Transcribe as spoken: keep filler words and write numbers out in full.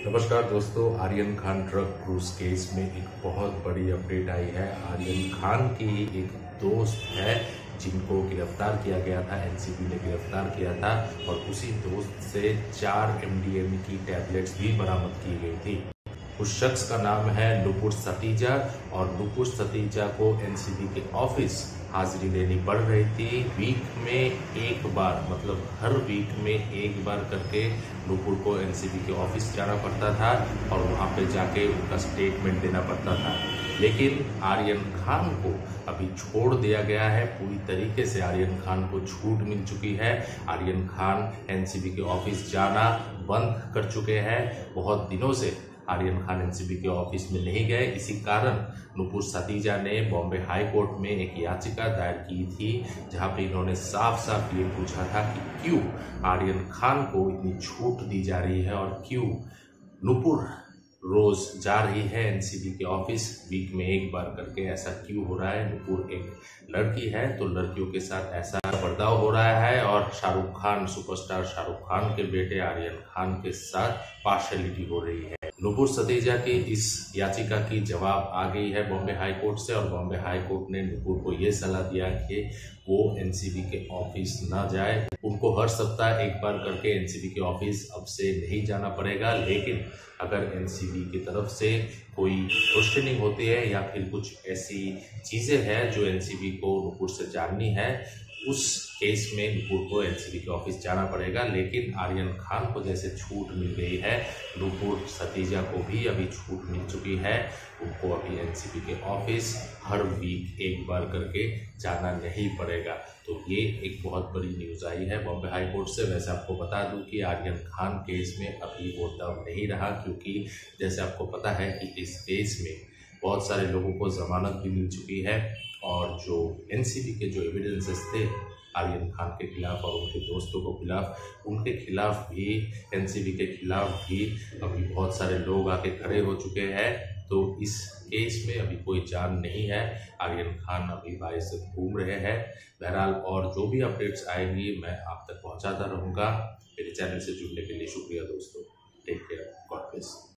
नमस्कार दोस्तों, Aryan Khan drug cruise case में एक बहुत बड़ी अपडेट आई है। आर्यन खान की एक दोस्त है जिनको गिरफ्तार किया गया था, एनसीबी ने गिरफ्तार किया था और उसी दोस्त से चार एमडीएमए की टैबलेट्स भी बरामद की गई थी। उस शख्स का नाम है नुपुर सतीजा और नुपुर सतीजा को एनसीबी के ऑफिस हाजिरी देनी पड़ रही थी। वीक में एक बार, मतलब हर वीक में एक बार करके नुपुर को एनसीबी के ऑफिस जाना पड़ता था और वहां पे जाके उनका स्टेटमेंट देना पड़ता था। लेकिन आर्यन खान को अभी छोड़ दिया गया है, पूरी तरीके से आर्यन खान को छूट मिल चुकी है। आर्यन खान एनसीबी के ऑफिस जाना बंद कर चुके हैं। बहुत दिनों से आर्यन खान एनसीबी के ऑफिस में नहीं गए। इसी कारण नुपुर सतीजा ने बॉम्बे हाई कोर्ट में एक याचिका दायर की थी, जहां पे इन्होंने साफ साफ ये पूछा था कि क्यों आर्यन खान को इतनी छूट दी जा रही है और क्यों नुपुर रोज जा रही है एनसीबी के ऑफिस वीक में एक बार करके, ऐसा क्यों हो रहा है। नुपुर एक लड़की है तो लड़कियों के साथ ऐसा बर्ताव हो रहा है और शाहरुख खान, सुपरस्टार शाहरुख खान के बेटे आर्यन खान के साथ पार्शियलिटी हो रही है। नुपुर सतीजा की इस याचिका की जवाब आ गई है बॉम्बे हाई कोर्ट से और बॉम्बे हाई कोर्ट ने नुपुर को यह सलाह दिया कि वो एनसीबी के ऑफिस ना जाए। उनको हर सप्ताह एक बार करके एनसीबी के ऑफिस अब से नहीं जाना पड़ेगा, लेकिन अगर एनसीबी की तरफ से कोई क्वेश्चनिंग होती है या फिर कुछ ऐसी चीजें हैं जो एनसीबी को नुपुर से जाननी है, उस केस में नुपुर को एनसीबी के ऑफिस जाना पड़ेगा। लेकिन आर्यन खान को जैसे छूट मिल गई है, नुपुर सतीजा को भी अभी छूट मिल चुकी है। उनको अभी एनसीबी के ऑफिस हर वीक एक बार करके जाना नहीं पड़ेगा। तो ये एक बहुत बड़ी न्यूज़ आई है बॉम्बे हाई कोर्ट से। वैसे आपको बता दूं कि आर्यन खान केस में अभी वो दम नहीं रहा, क्योंकि जैसे आपको पता है कि इस केस में बहुत सारे लोगों को जमानत भी मिल चुकी है और जो एनसीबी के जो एविडेंसेस थे आर्यन खान के खिलाफ और उनके दोस्तों के खिलाफ, उनके खिलाफ भी, एनसीबी के खिलाफ भी अभी बहुत सारे लोग आके खड़े हो चुके हैं। तो इस केस में अभी कोई जान नहीं है। आर्यन खान अभी बाहर से घूम रहे हैं। बहरहाल और जो भी अपडेट्स आएंगी मैं आप तक पहुंचाता रहूँगा। मेरे चैनल से जुड़ने के लिए शुक्रिया दोस्तों। Take care, God bless.